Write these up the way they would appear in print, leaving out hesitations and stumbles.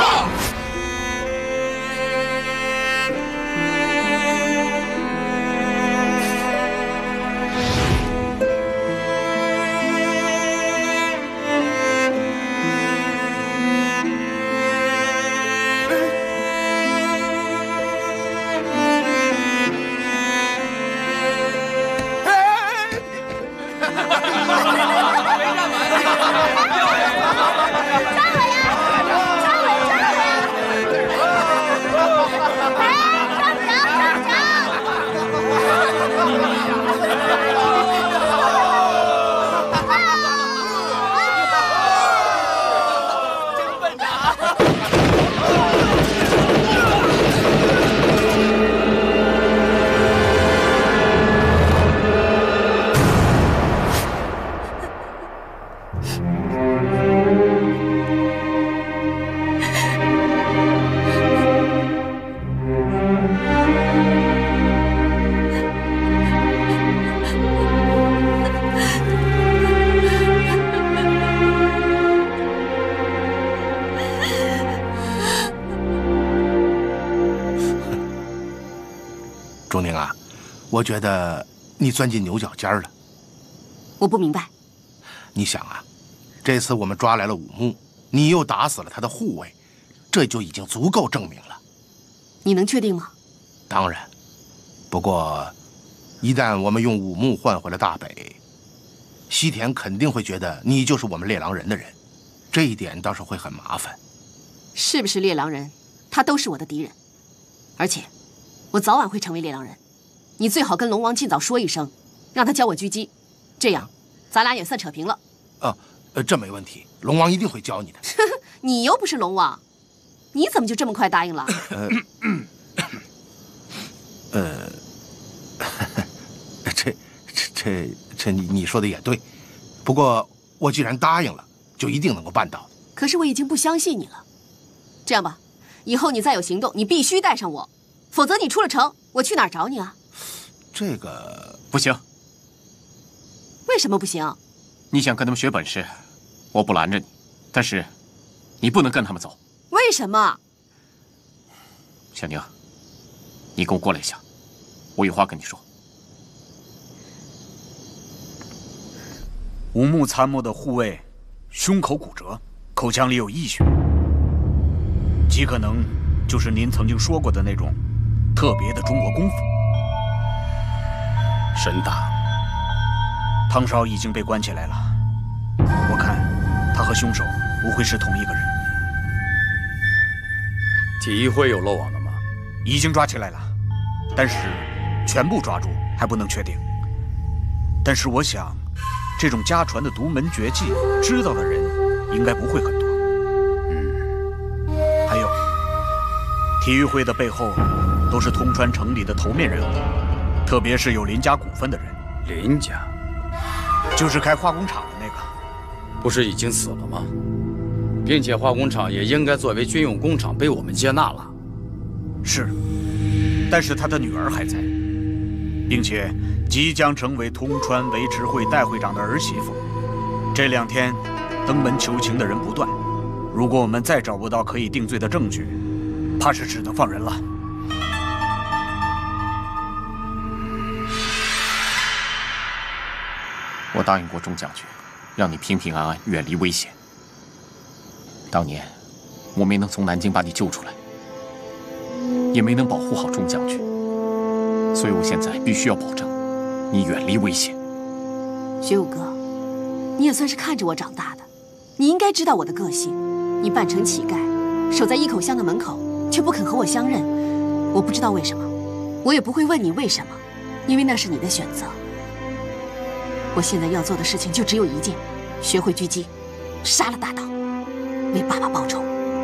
钟宁啊，我觉得你钻进牛角尖了。 我不明白。 你想啊，这次我们抓来了武木，你又打死了他的护卫，这就已经足够证明了。 你能确定吗？ 当然。不过，一旦我们用武木换回了大北，西田肯定会觉得你就是我们猎狼人的人，这一点倒是会很麻烦。 是不是猎狼人，他都是我的敌人，而且我早晚会成为猎狼人。你最好跟龙王尽早说一声，让他教我狙击，这样咱俩也算扯平了。 这没问题，龙王一定会教你的。 你又不是龙王，你怎么就这么快答应了？ 这你说的也对，不过我既然答应了，就一定能够办到。 可是我已经不相信你了。这样吧，以后你再有行动，你必须带上我，否则你出了城，我去哪儿找你啊？ 这个不行。 为什么不行？ 你想跟他们学本事，我不拦着你，但是你不能跟他们走。 为什么？ 小宁，你跟我过来一下，我有话跟你说。 武木参谋的护卫胸口骨折，口腔里有溢血，极可能就是您曾经说过的那种特别的中国功夫。 神大， 汤少已经被关起来了，我看他和凶手不会是同一个人。 体育会有漏网的吗？ 已经抓起来了，但是全部抓住还不能确定。但是我想，这种家传的独门绝技，知道的人应该不会很多。还有，体育会的背后都是通川城里的头面人物，特别是有林家股份的人。 林家， 就是开化工厂的那个， 不是已经死了吗？并且化工厂也应该作为军用工厂被我们接纳了。 是，但是他的女儿还在，并且即将成为通川维持会代会长的儿媳妇。这2天登门求情的人不断，如果我们再找不到可以定罪的证据，怕是只能放人了。 我答应过钟将军，让你平平安安，远离危险。当年我没能从南京把你救出来，也没能保护好钟将军，所以我现在必须要保证你远离危险。 学武哥，你也算是看着我长大的，你应该知道我的个性。你扮成乞丐，守在一口香的门口，却不肯和我相认，我不知道为什么，我也不会问你为什么，因为那是你的选择。我现在要做的事情就只有一件，学会狙击，杀了大岛，为爸爸报仇。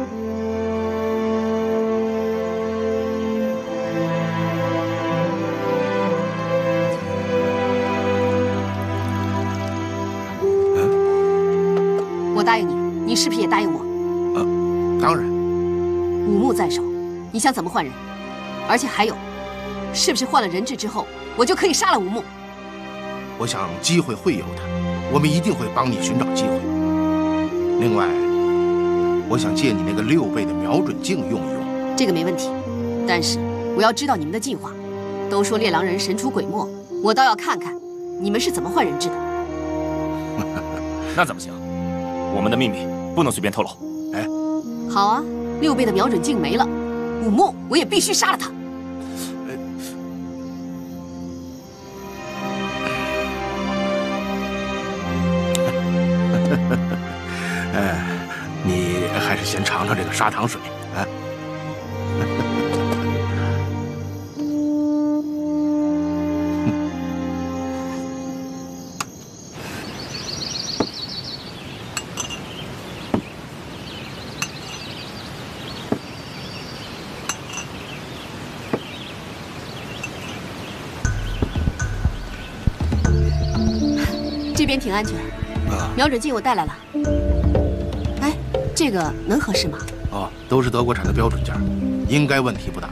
我答应你，你是不是也答应我？ 当然。 武木在手，你想怎么换人？而且还有，是不是换了人质之后，我就可以杀了武木？ 我想机会会有的，我们一定会帮你寻找机会。另外， 我想借你那个6倍的瞄准镜用一用。 这个没问题，但是我要知道你们的计划。都说猎狼人神出鬼没，我倒要看看你们是怎么换人质的。 那怎么行？我们的秘密不能随便透露。 哎， 好啊，6倍的瞄准镜没了，武木我也必须杀了他。 你还是先尝尝这个砂糖水啊。 这边挺安全，瞄准镜我带来了。哎，这个能合适吗？ 哦，都是德国产的标准件，应该问题不大。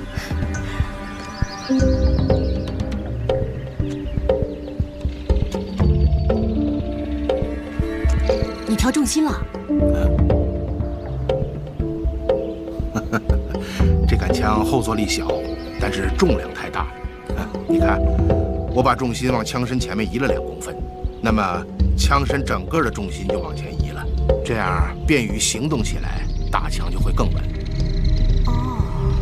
你调重心了？ 这杆枪后坐力小，但是重量太大。你看，我把重心往枪身前面移了2公分，那么枪身整个的重心就往前移了，这样便于行动起来，打枪就会更稳。 哦，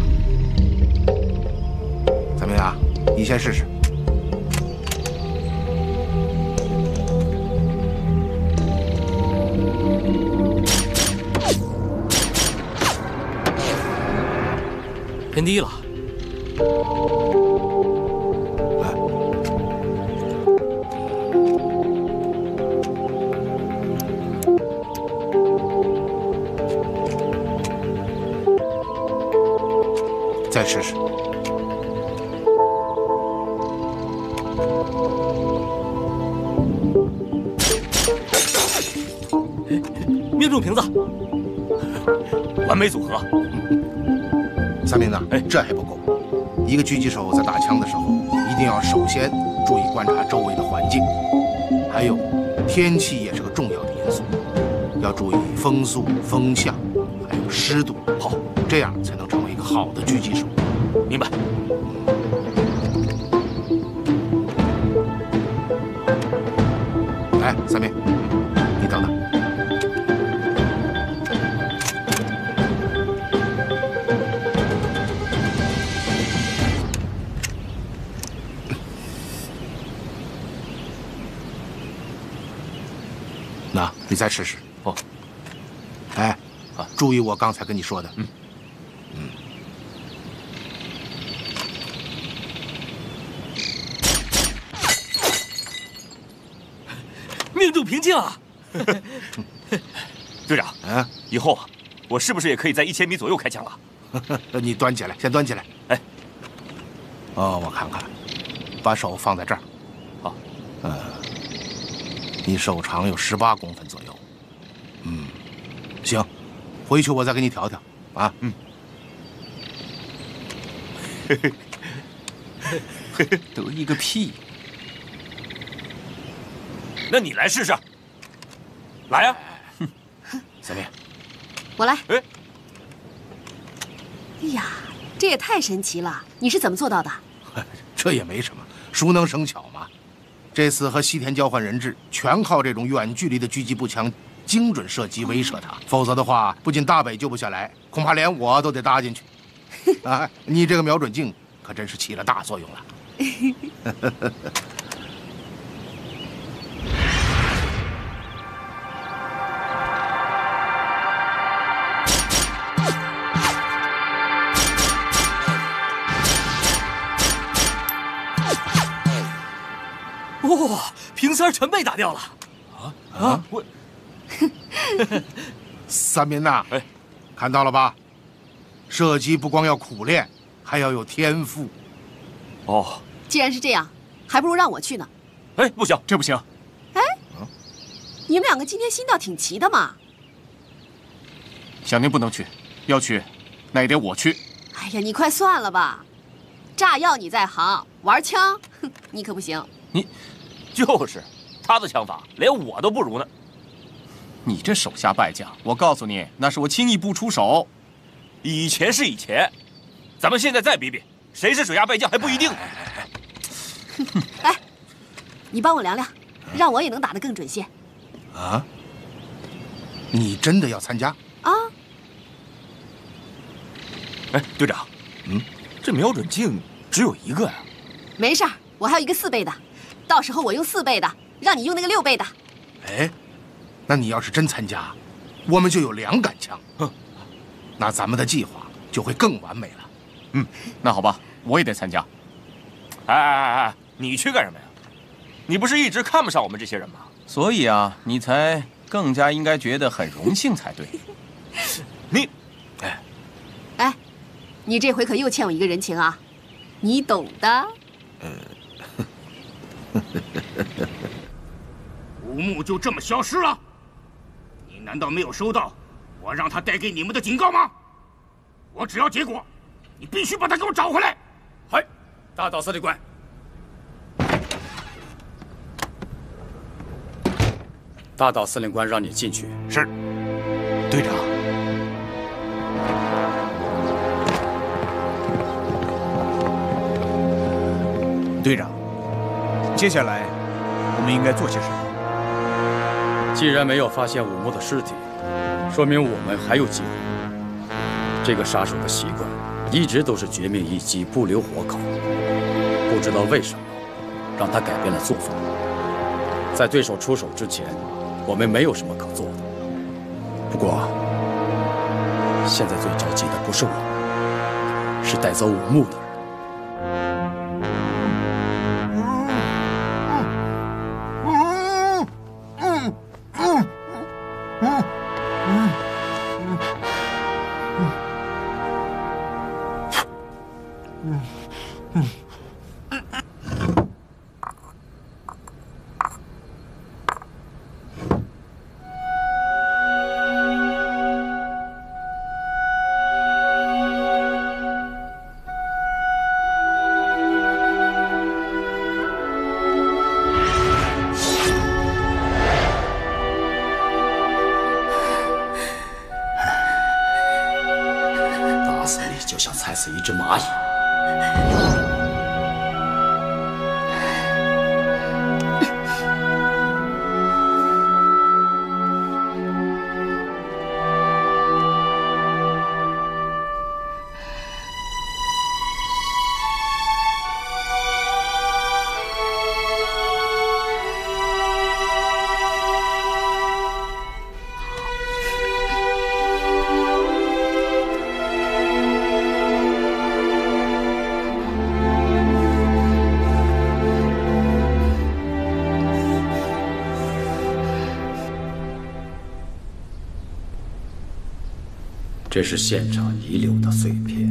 怎么样？你先试试。 偏低了。 再试试。 命中瓶子，完美组合。 三明子，这还不够。一个狙击手在打枪的时候，一定要首先注意观察周围的环境，还有天气也是个重要的因素，要注意风速、风向，还有湿度。好，这样才能成为一个好的狙击手。 明白。 哎，三明，你等等。那你再试试。 哦。 哎，注意我刚才跟你说的。 命中瓶颈啊！队长，以后啊，我是不是也可以在1000米左右开枪了？ 你端起来，先端起来。 哎， 哦，我看看，把手放在这儿。 好。 你手长有18公分左右。行，回去我再给你调调啊。 得意个屁！ 那你来试试。来呀！ 三明， 我来。 哎呀，这也太神奇了！你是怎么做到的？ 这也没什么，熟能生巧嘛。这次和西田交换人质，全靠这种远距离的狙击步枪精准射击威慑他，否则的话，不仅大北救不下来，恐怕连我都得搭进去。啊，你这个瞄准镜可真是起了大作用了。 哇，瓶塞全被打掉了！我三明呐，看到了吧？射击不光要苦练，还要有天赋。 哦， 既然是这样，还不如让我去呢。 哎，不行， 这不行。 哎，你们两个今天心倒挺齐的嘛。 小宁不能去，要去，那也得我去。 哎呀，你快算了吧，炸药你在行，玩枪，哼，你可不行。 你，就是他的枪法连我都不如呢。 你这手下败将，我告诉你，那是我轻易不出手。 以前是以前，咱们现在再比比，谁是手下败将还不一定呢。 来，你帮我量量，让我也能打得更准些。 啊？你真的要参加？ 啊？ 哎，队长，这瞄准镜只有一个呀。 没事儿，我还有一个4倍的，到时候我用4倍的，让你用那个6倍的。 哎，那你要是真参加，我们就有2杆枪。哼，那咱们的计划就会更完美了。 那好吧，我也得参加。 哎，你去干什么呀？你不是一直看不上我们这些人吗？ 所以啊，你才更加应该觉得很荣幸才对。 你， 哎，你这回可又欠我一个人情啊，你懂的。 吴木就这么消失了？你难道没有收到我让他带给你们的警告吗？我只要结果，你必须把他给我找回来。 嗨，大岛司令官。大岛司令官让你进去。 是，队长。队长，接下来我们应该做些什么？ 既然没有发现武木的尸体，说明我们还有机会。这个杀手的习惯一直都是绝命一击，不留活口。不知道为什么，让他改变了做法。在对手出手之前，我们没有什么可做的。不过，现在最着急的不是我们，是带走武木的人。就像踩死一只蚂蚁。这是现场遗留的碎片。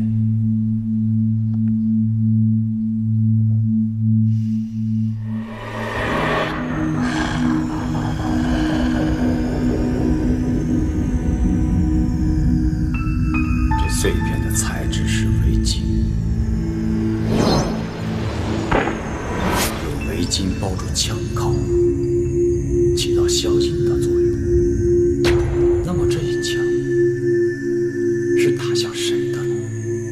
这碎片的材质是围巾，用围巾包住枪口，起到消音的作用。那么这一枪是打向谁的呢？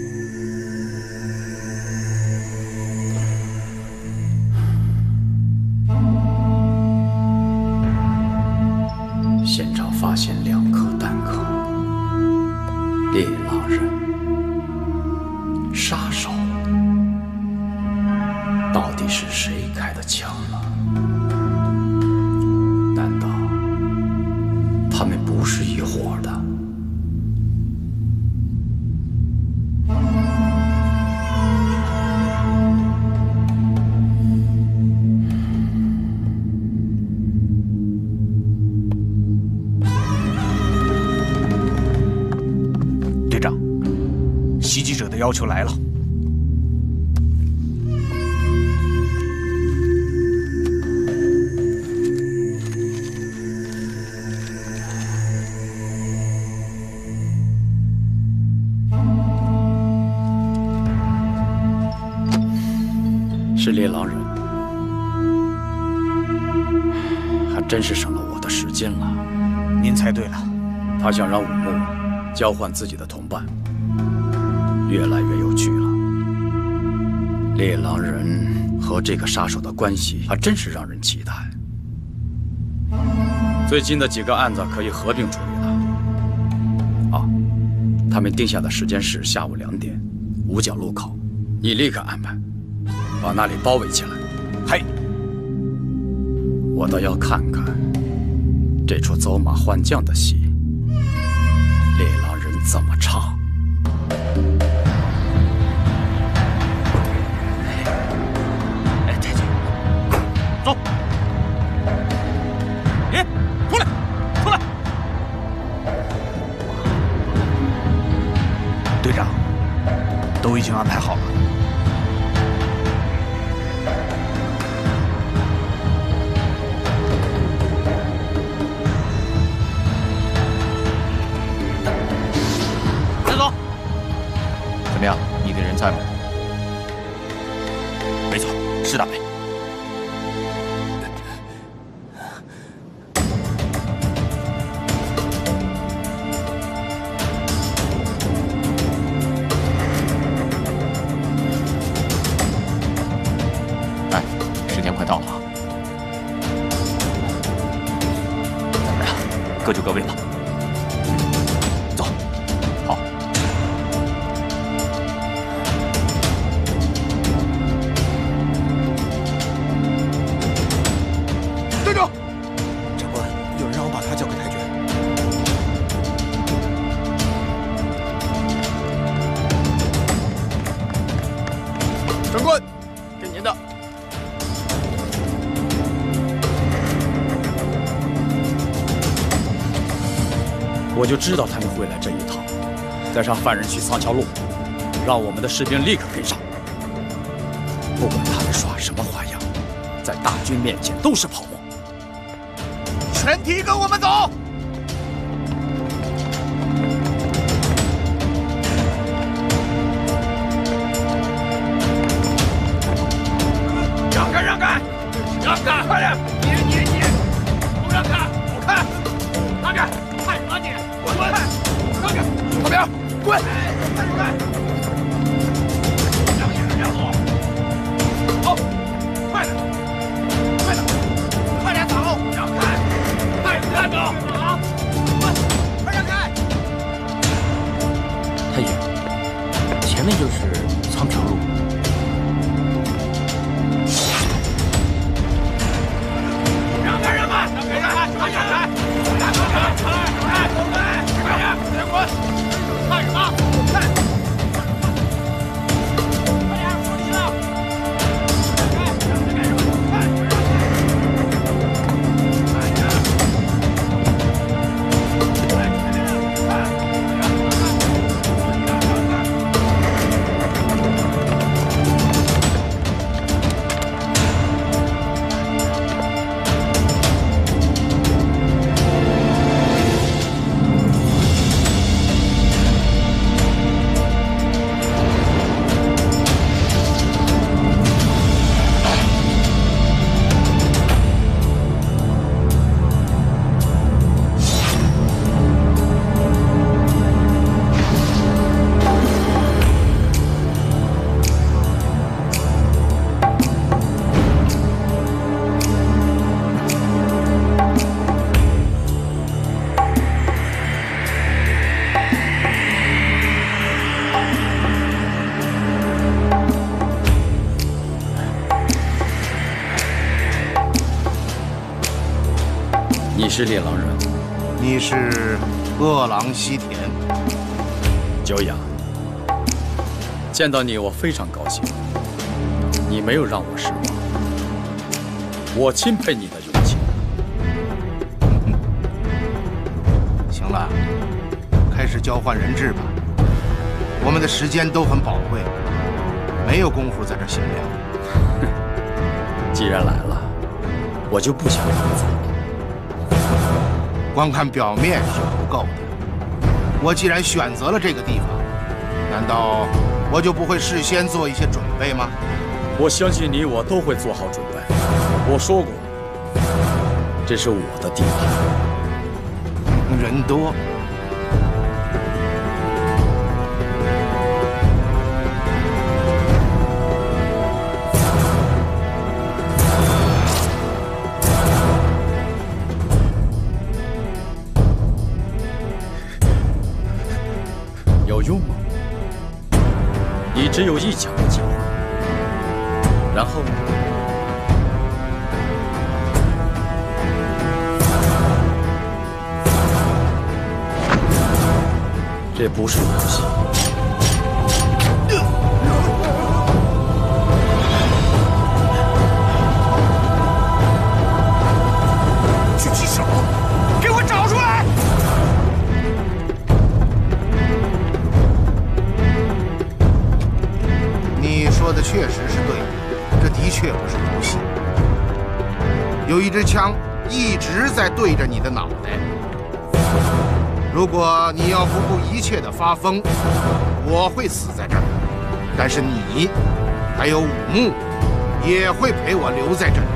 现场发现2颗弹壳，猎狼人、杀手，到底是谁开的枪呢？难道他们不是一伙的？ 袭击者的要求来了。 是猎狼人，还真是省了我的时间了。 您猜对了， 他想让武木交换自己的同伴，越来越有趣了。猎狼人和这个杀手的关系还真是让人期待。最近的几个案子可以合并处理了。啊，他们定下的时间是下午2点，五角路口，你立刻安排，把那里包围起来。 嘿， 我倒要看看这出走马换将的戏，猎狼人怎么唱。 哎，太君，走。你出来，出来。 队长，都已经安排好了。 怎么样？你的人在吗？ 没错，是大伟。 哎，时间快到了啊！ 怎么样？各就各位吧。走。 好。 队长， 长官，有人让我把他交给太君。长官，给您的。 我就知道他们会来这一套，再让犯人去仓桥路，让我们的士兵立刻跟上。不管他们耍什么花样，在大军面前都是泡沫。 全体跟我们走！ 让开，让开，让开！快点！你，不让开，我开！让开！快点啊你！滚！让开！ 旁边，滚！ 快点开！让也是让路！走，快点！快点！快点走！让开！快走！啊！快让开！ 太君，前面就是仓桥路。 让开！让开！让开！让开！让开！快点！别滚！看什么？看！快点！说你了！让开！快！ 你是猎狼人， 你是饿狼西田。 久仰，见到你我非常高兴。你没有让我失望，我钦佩你的勇气。 行了，开始交换人质吧。我们的时间都很宝贵，没有功夫在这闲聊。 既然来了，我就不想让你走。 光看表面是不够的。我既然选择了这个地方，难道我就不会事先做一些准备吗？ 我相信你我都会做好准备。我说过，这是我的地盘。 人多。 有用吗？你只有一抢的机会，然后呢？这不是游戏。 狙击手，给我找出来！ 你说的确实是对的，这的确不是游戏。有一支枪一直在对着你的脑袋。如果你要不顾一切的发疯，我会死在这儿，但是你还有武木也会陪我留在这里。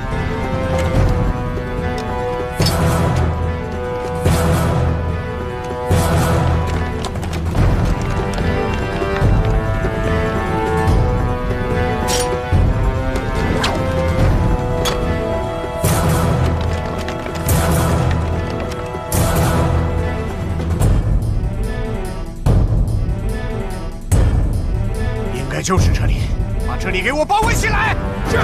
就是这里，把这里给我包围起来！是。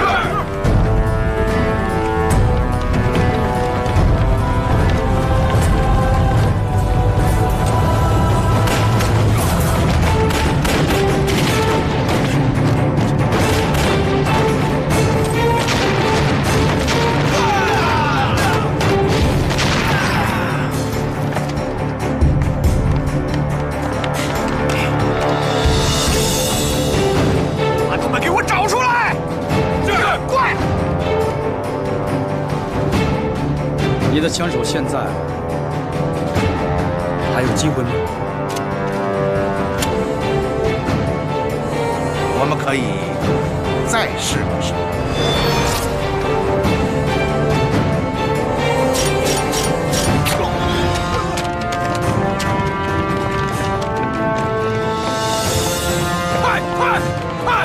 你的枪手现在还有机会吗？ 我们可以再试一试。 快快快！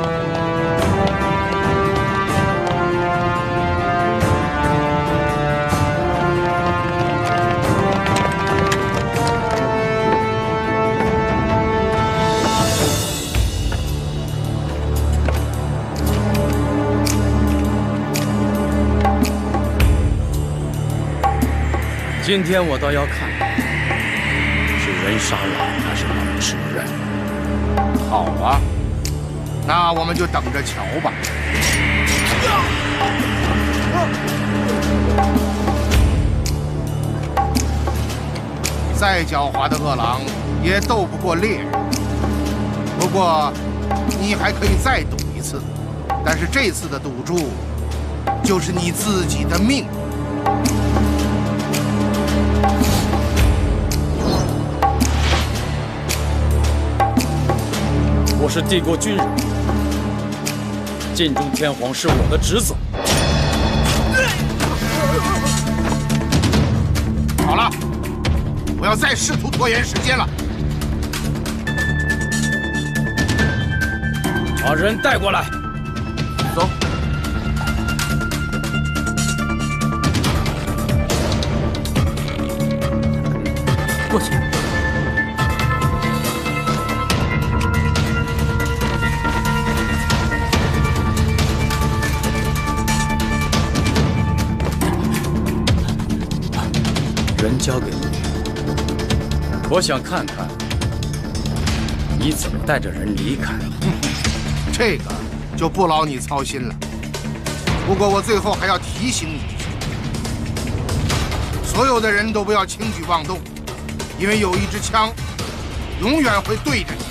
今天我倒要看，是人杀狼还是狼吃人。 好啊，那我们就等着瞧吧。再狡猾的恶狼也斗不过猎人。不过，你还可以再赌一次，但是这次的赌注就是你自己的命。 我是帝国军人，尽忠天皇是我的职责。 好了，不要再试图拖延时间了。 把人带过来。 走。 过去。人交给你，我想看看你怎么带着人离开。 这个就不劳你操心了。不过我最后还要提醒你一句，所有的人都不要轻举妄动，因为有一支枪永远会对着你。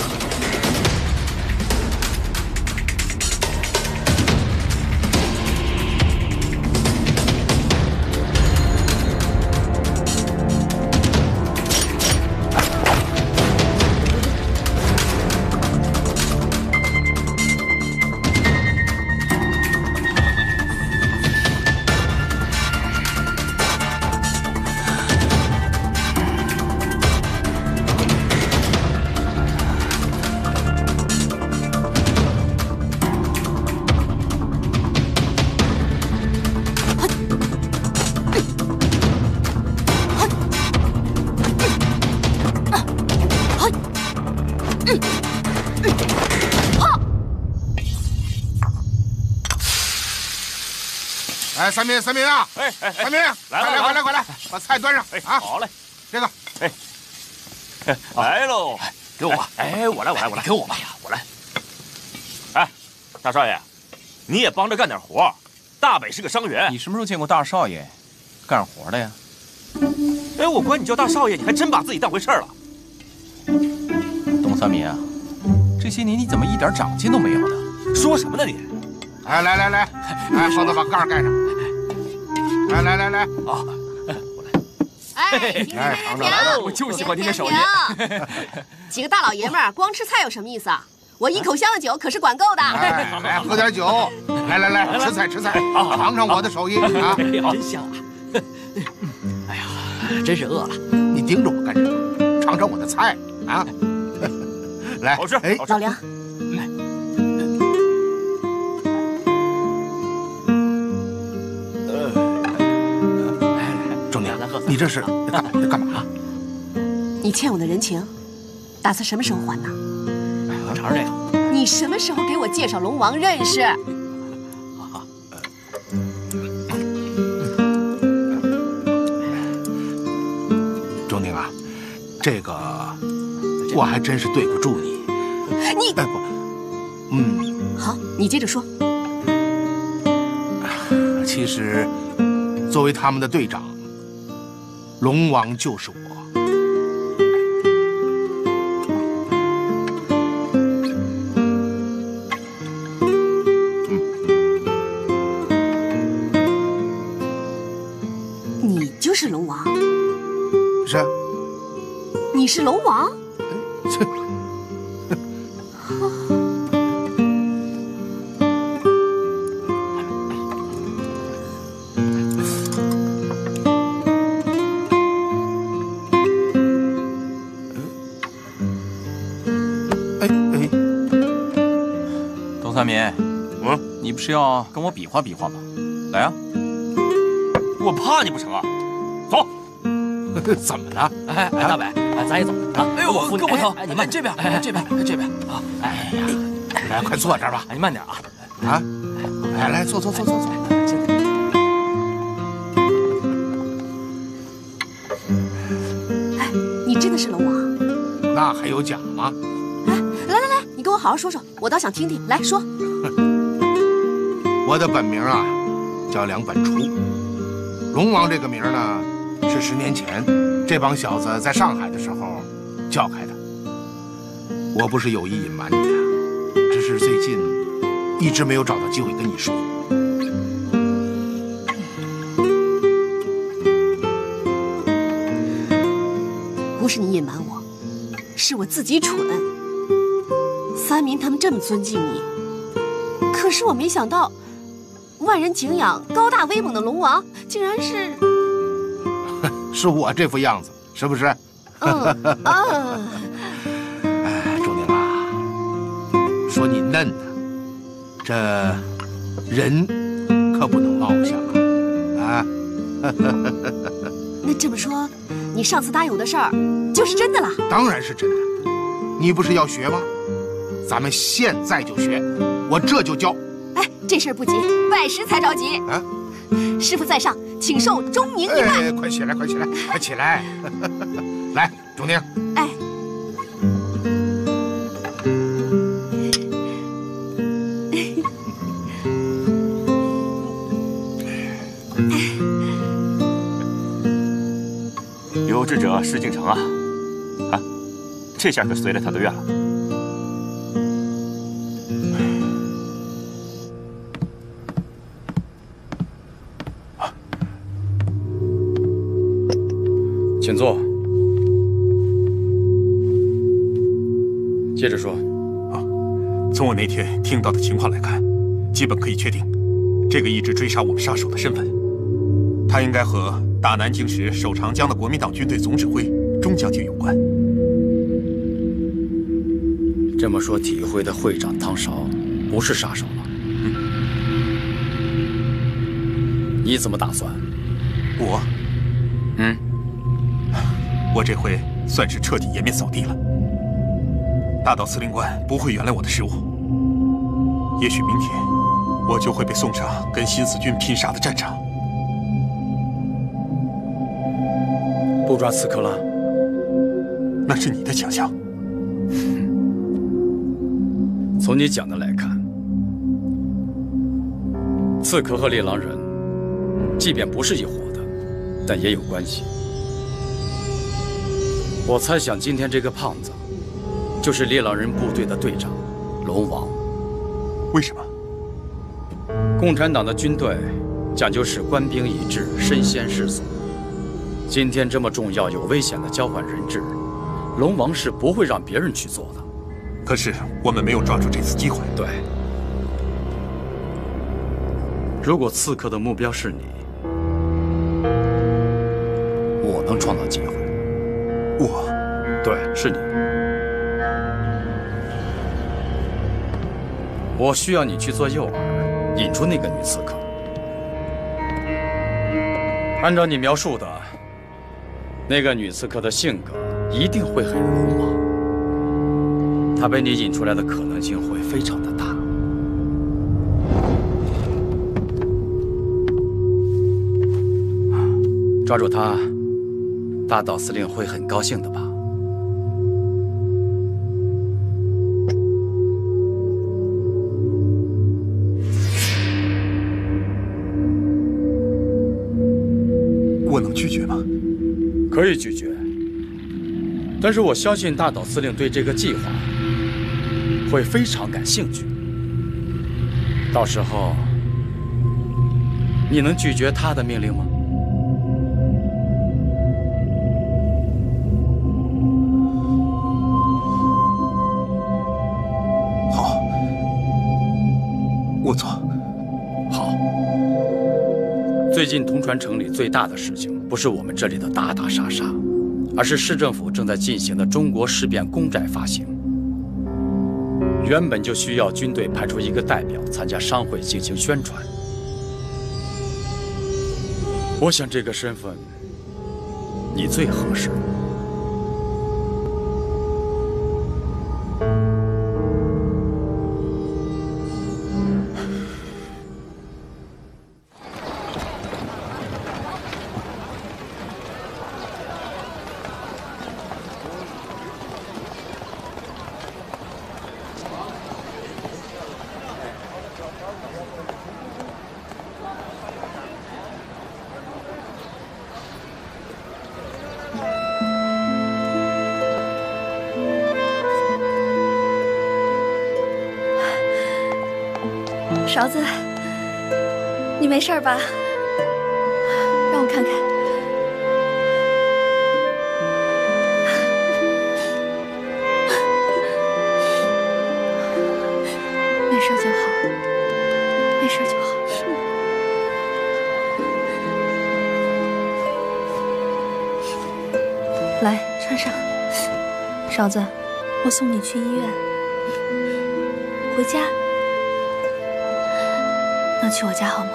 哎，三民啊！三民，快来，把菜端上啊！ 好嘞， 这个， 来喽， 给我吧。 哎，我来， 给我吧。哎呀，我来。 哎，大少爷，你也帮着干点活。大北是个伤员， 你什么时候见过大少爷干活的呀？ 哎，我管你叫大少爷，你还真把自己当回事了。 董三民啊，这些年你怎么一点长进都没有呢？ 说什么呢你？ 哎，来，哎，房子把盖盖上。来啊！ 哎， 尝尝来我就喜欢您的手艺。 几个大老爷们儿光吃菜有什么意思啊？我一口香的酒可是管够的。 哎，来喝点酒。来，吃菜，尝尝我的手艺啊！ 真香啊！哎呀，真是饿了。 你盯着我干什么？尝尝我的菜啊！来， 好吃。 哎， 老梁， 钟娘，你这是干嘛？ 你欠我的人情，打算什么时候还呢？ 我尝尝这个。 你什么时候给我介绍龙王认识？ 钟宁啊，这个我还真是对不住你。 你哎不， 好，你接着说。 其实作为他们的队长，龙王就是我。 你就是龙王？ 是啊。 你是龙王？ 董三民，你不是要跟我比划比划吗？来啊！ 我怕你不成啊？走。 怎么了？ 哎，大北，咱也走啊！ 哎呦， 我胳膊疼！ 你慢，这边啊！ 哎呀，来，快坐这儿吧。 你慢点啊！ 啊，来，坐。 哎，你真的是龙王？ 那还有假吗？ 哎，来，你跟我好好说说，我倒想听听。来说。 我的本名啊，叫梁本初。龙王这个名呢，是10年前这帮小子在上海的时候叫开的。我不是有意隐瞒你啊，只是最近一直没有找到机会跟你说。 不是你隐瞒我，是我自己蠢。三民他们这么尊敬你，可是我没想到，万人敬仰、高大威猛的龙王，竟然是…… 是我这副样子，是不是？哎，钟宁啊，说你嫩呢，这人可不能貌相啊！ 那这么说，你上次答应我的事儿就是真的了？ 当然是真的。你不是要学吗？咱们现在就学，我这就教。 哎，这事儿不急，拜师才着急。啊，师傅在上，请受钟宁一拜。 哎，快起来！来，钟宁。 哎。 有志者事竟成啊！啊，这下可随了他的愿了。 请坐。接着说。 从我那天听到的情况来看，基本可以确定，这个一直追杀我们杀手的身份，他应该和打南京时守长江的国民党军队总指挥钟将军有关。 这么说，体育会的会长汤勺不是杀手了？你怎么打算？我这回算是彻底颜面扫地了。 大岛司令官不会原谅我的失误。也许明天，我就会被送上跟新四军拼杀的战场。 不抓刺客了？ 那是你的强项。 从你讲的来看，刺客和猎狼人，即便不是一伙的，但也有关系。我猜想，今天这个胖子，就是猎狼人部队的队长，龙王。 为什么？ 共产党的军队讲究是官兵一致，身先士卒。今天这么重要、有危险的交换人质，龙王是不会让别人去做的。 可是我们没有抓住这次机会。 对。如果刺客的目标是你，我能创造机会。 我？ 对，是你。我需要你去做诱饵，引出那个女刺客。按照你描述的，那个女刺客的性格一定会很鲁莽，她被你引出来的可能性会非常的大。抓住她，大岛司令会很高兴的吧？ 我能拒绝吗？ 可以拒绝，但是我相信大岛司令对这个计划会非常感兴趣。到时候，你能拒绝他的命令吗？ 好，我做。 好。最近铜川城里最大的事情，不是我们这里的打打杀杀，而是市政府正在进行的中国事变公债发行。原本就需要军队派出一个代表参加商会进行宣传。我想这个身份，你最合适。 勺子，你没事吧？让我看看。没事就好，没事就好。来，穿上。勺子，我送你去医院。回家。那去我家好吗？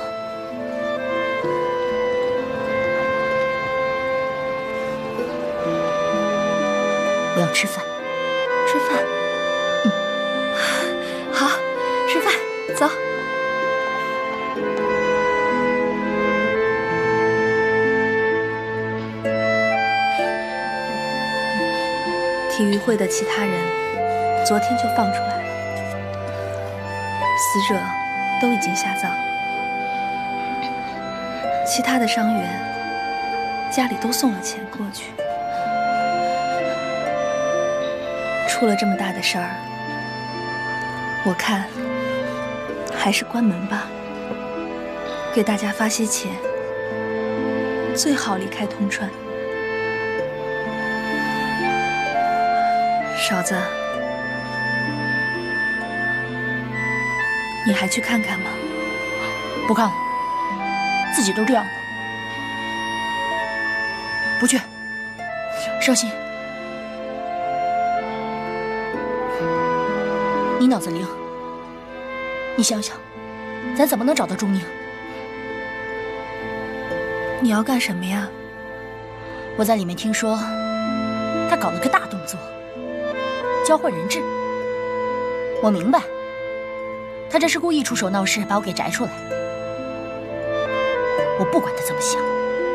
我要吃饭。 吃饭？好，吃饭，走。体育会的其他人昨天就放出来了，死者都已经下葬，其他的伤员家里都送了钱过去。出了这么大的事儿，我看还是关门吧，给大家发些钱，最好离开铜川。勺子，你还去看看吗？ 不看了，自己都这样了，不去。少卿，你脑子灵，你想想，咱怎么能找到钟宁？ 你要干什么呀？ 我在里面听说，他搞了个大动作，交换人质。 我明白，他这是故意出手闹事，把我给摘出来。我不管他怎么想，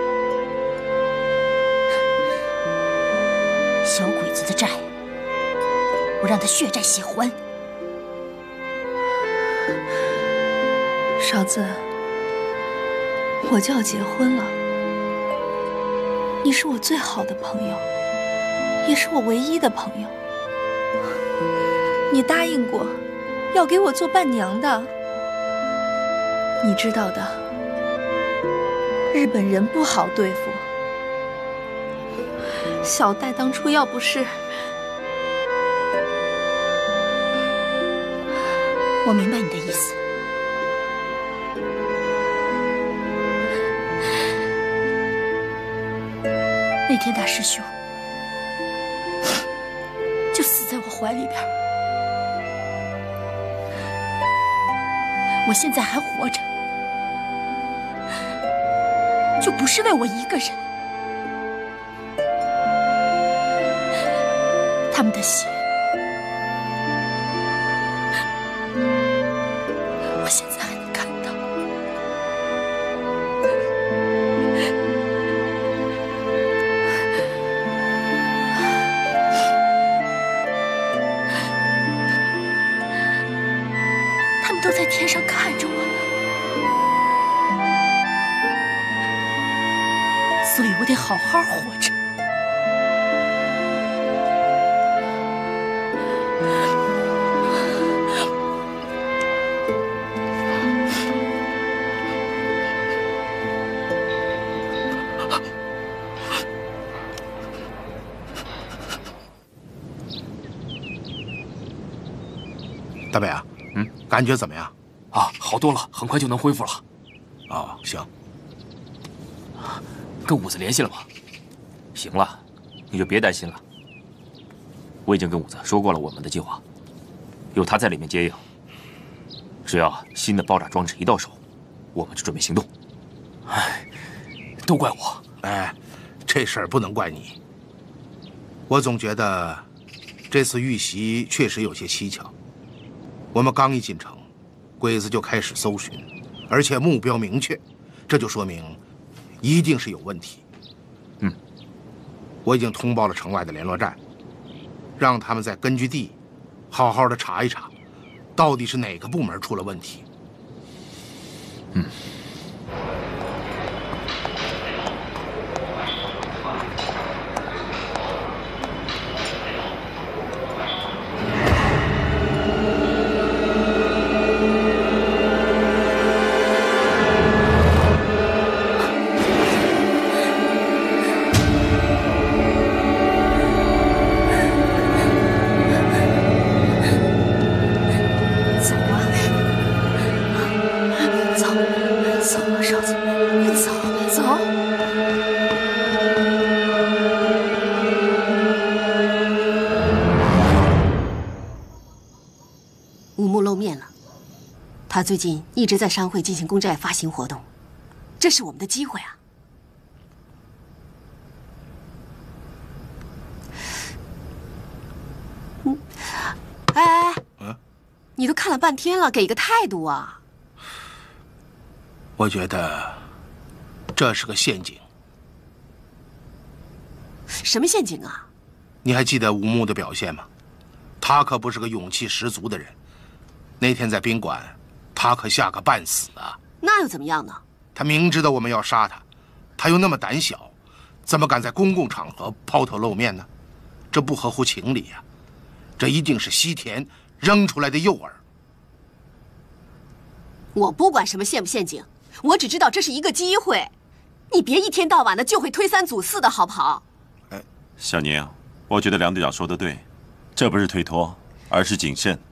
小鬼子的债，我让他血债血还。 嫂子，我就要结婚了，你是我最好的朋友，也是我唯一的朋友。你答应过要给我做伴娘的，你知道的，日本人不好对付。小戴当初要不是…… 我明白你的意思。那天大师兄就死在我怀里边，我现在还活着，就不是为我一个人。他们的血，我现在还能看到。他们都在天上看着我呢，所以我得好好活着。 大北啊，感觉怎么样？ 啊，好多了，很快就能恢复了。 哦，行。 跟五子联系了吗？ 行了，你就别担心了。我已经跟五子说过了我们的计划，有他在里面接应。只要新的爆炸装置一到手，我们就准备行动。 哎，都怪我。 哎，这事儿不能怪你。我总觉得这次遇袭确实有些蹊跷。我们刚一进城，鬼子就开始搜寻，而且目标明确，这就说明一定是有问题。我已经通报了城外的联络站，让他们在根据地好好的查一查，到底是哪个部门出了问题。 他最近一直在商会进行公债发行活动，这是我们的机会啊！哎，你都看了半天了，给个态度啊！ 我觉得这是个陷阱。 什么陷阱啊？ 你还记得吴木的表现吗？他可不是个勇气十足的人。那天在宾馆，他可吓个半死啊！ 那又怎么样呢？ 他明知道我们要杀他，他又那么胆小，怎么敢在公共场合抛头露面呢？这不合乎情理呀！这一定是西田扔出来的诱饵。 我不管什么陷不陷阱，我只知道这是一个机会。你别一天到晚的就会推三阻四的，好不好？ 小宁，我觉得梁队长说的对，这不是推脱，而是谨慎。